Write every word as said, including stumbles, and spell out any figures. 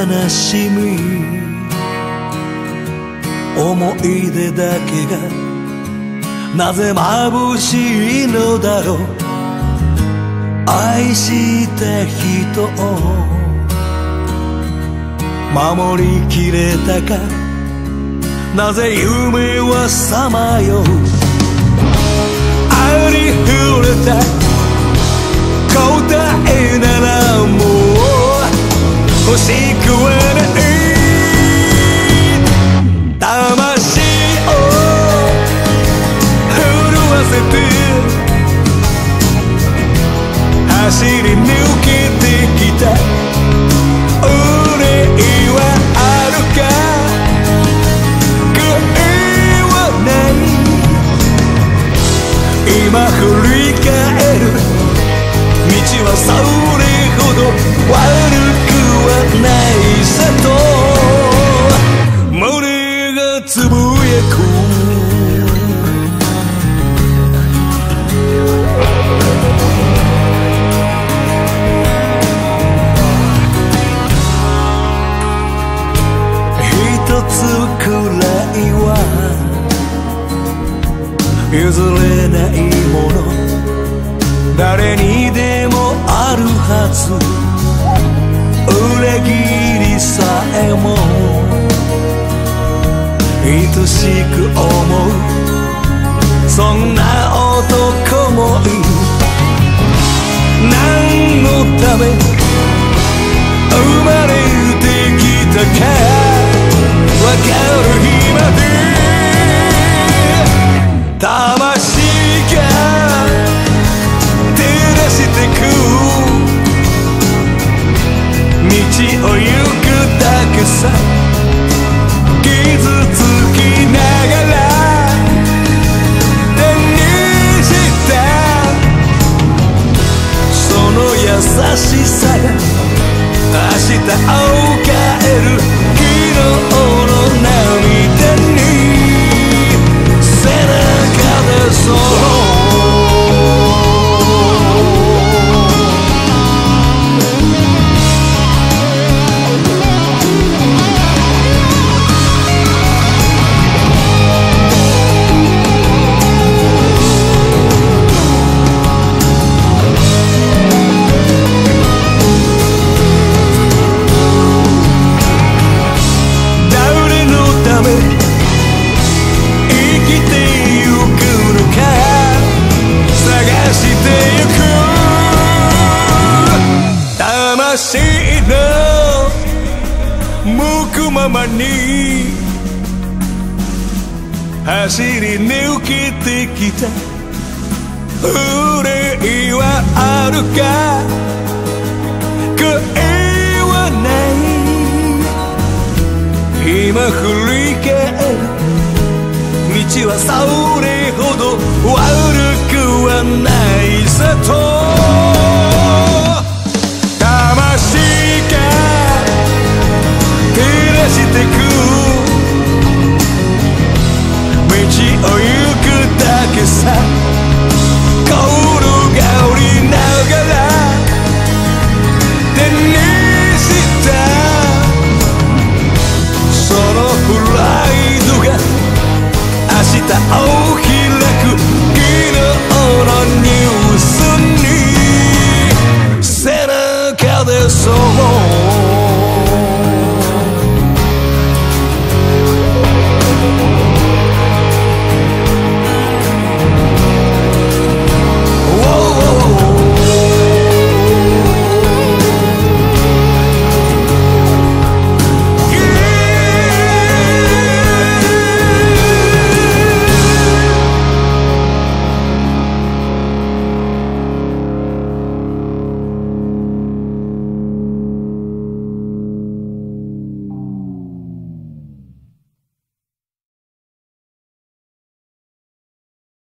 悲しみ思い出だけがなぜ眩しいのだろう。愛した人を守りきれたか、なぜ夢はさまよう。ありふれた答えならもう欲しくはない。魂を震わせて走り抜けてきた憂いはあるか、悔いはない。今振り返る道はそれほど悪くはないさと胸がつぶやく。一つくらいは譲れないもの誰にでもあるはず。裏切りさえも愛しく思う、そんな男もいる。何のため生まれてきたかわかる日まで魂が照らしてく道を行くだけさ。傷つきながら手にしたその優しさが明日を変える。昨日の涙に背中でそう魂の向くままに走り抜けてきた憂いはあるか、悔いはない。今振り返る道はそれほど悪くはないさと